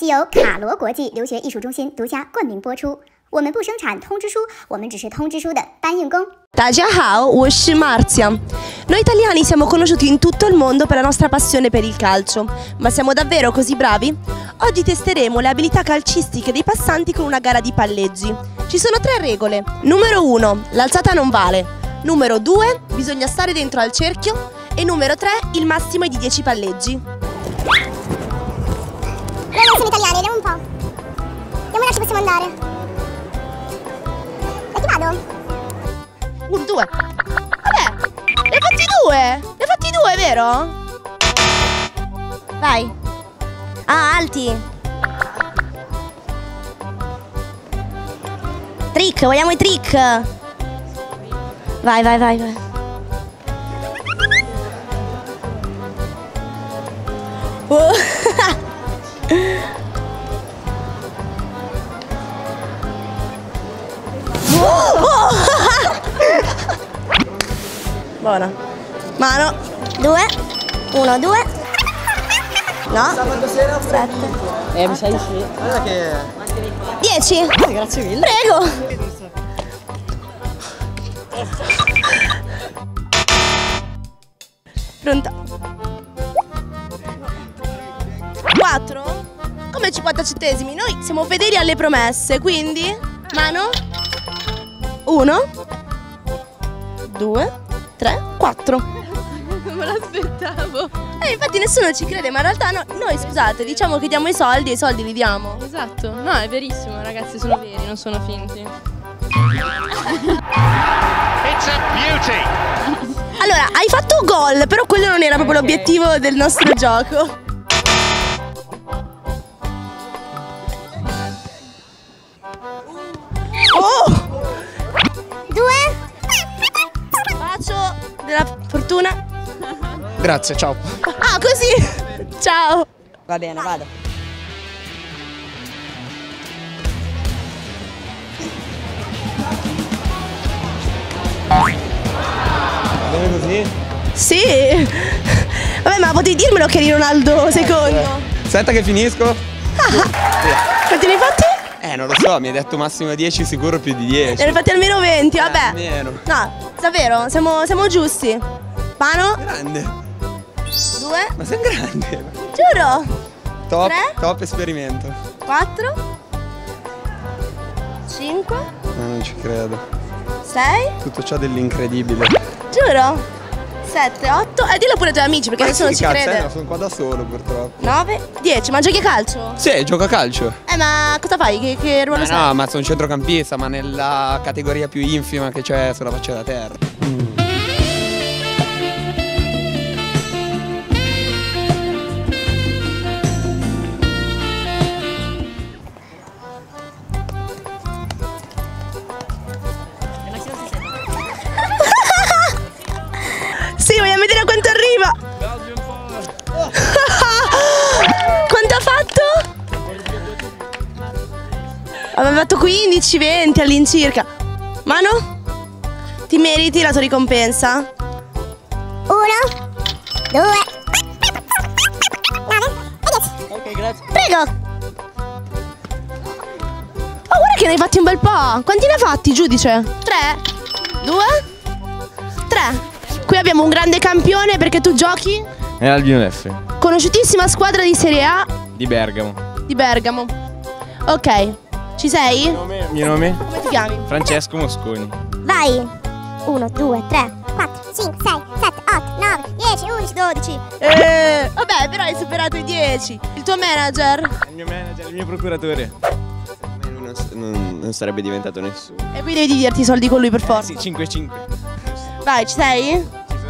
由卡罗国际留学艺术中心独家冠名播出。我们不生产通知书，我们只是通知书的搬运工。 大家好，我是Marzia. Noi italiani siamo conosciuti in tutto il mondo per la nostra passione per il calcio, ma siamo davvero così bravi? Oggi testeremo le abilità calcistiche dei passanti con una gara di palleggi. Ci sono 3 regole. Numero 1, l'alzata non vale. Numero 2, bisogna stare dentro al cerchio. E numero 3, il massimo è di 10 palleggi. Noi non siamo italiani, vediamo un po'. Vediamo là ci possiamo andare. E ti vado? 1, 2. Vabbè, ne hai fatti 2. Ne hai fatti 2, vero? Vai. Ah, alti. Trick, vogliamo i trick. Vai, vai, vai, vai. Oh. Oh. Buona. Mano. 2. 1, 2. No. Sabato sera Aspetta. mi sai sì. Guarda che 10. grazie mille. Prego. Pronta. 4. Come 50 centesimi? Noi siamo fedeli alle promesse, quindi mano. 1 2 3 4. Non me l'aspettavo. Infatti nessuno ci crede, ma in realtà noi scusate, diciamo che diamo i soldi e i soldi li diamo. Esatto, no, è verissimo, ragazzi, sono veri, non sono finti. It's a beauty. Allora, hai fatto gol, però quello non era proprio l'obiettivo del nostro gioco. Oh! 2. Bacio della fortuna. Grazie, ciao. Ah, così. Ciao. Va bene, vado. Va bene così? Sì. Vabbè, ma potevi dirmelo che eri Ronaldo secondo. Aspetta che finisco. Quanti ne hai fatti? Non lo so, mi hai detto massimo 10, sicuro più di 10. Ne hai fatti almeno 20, vabbè. Almeno. No, davvero, siamo giusti. Mano. Grande. 2. Ma sei grande. Giuro. Top, 3. top esperimento. 4. 5. No, non ci credo. 6. Tutto ciò dell'incredibile. Giuro. 7, 8. Dillo pure ai tuoi amici perché nessuno ci crede. Sono qua da solo purtroppo. 9, 10. Ma giochi a calcio? Sì, gioco a calcio. Ma cosa fai? Che ruolo sei? No, ma sono centrocampista, ma nella categoria più infima che c'è sulla faccia della terra. Sì, vogliamo vedere quanto arriva. Quanto ha fatto? Aveva fatto 15, 20 all'incirca. Mano? Ti meriti la tua ricompensa? 1, 2. 9 e 10. Ok, grazie. Prego. Oh, guarda che ne hai fatti un bel po'. Quanti ne hai fatti, giudice? 3, 2, 3. Qui abbiamo un grande campione perché tu giochi? È Albino F. Conosciutissima squadra di Serie A Di Bergamo. di Bergamo. Ok, ci sei? Mio nome? Come ti chiami? Francesco Mosconi. Vai. 1, 2, 3, 4, 5, 6, 7, 8, 9, 10, 11, 12. Vabbè, però hai superato i 10. Il tuo manager? Il mio manager, il mio procuratore. Non sarebbe diventato nessuno. E qui devi dividerti i soldi con lui per forza. Sì, 5-5. Vai, ci sei?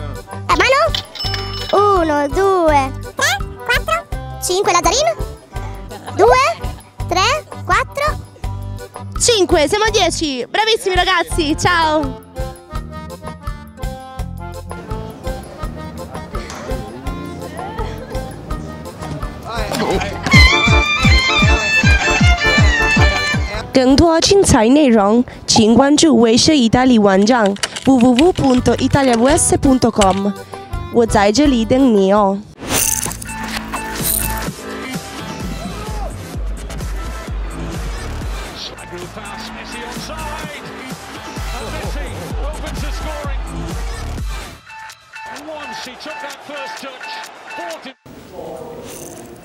Mano? 1, 2, 3, 4, 5, Lazzarin. 2, 3, 4. 5, siamo a 10. Bravissimi ragazzi, ciao.更多精彩内容，请关注微视意大利网站 www.italiavs.com。我在这里等你哦。 chance. A good pass, Messi onside. And Messi open to scoring. Once he took that first touch, 40.